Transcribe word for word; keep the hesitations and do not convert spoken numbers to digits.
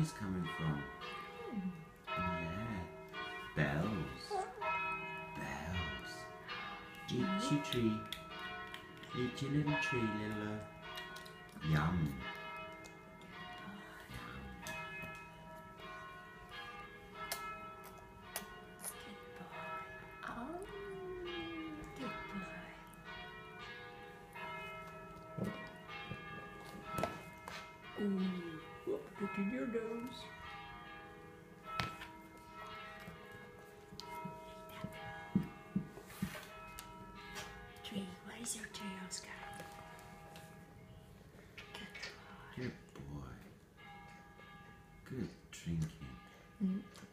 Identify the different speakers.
Speaker 1: noise coming from? Yeah. Bells. Bells. Eat your tree. Eat your little tree, little. Yum.
Speaker 2: Oh, good boy. Ooh, whoop, look in your nose. Tree, what is your tree, Oscar? Good boy.
Speaker 1: Good boy. Good drinking.
Speaker 2: Mm.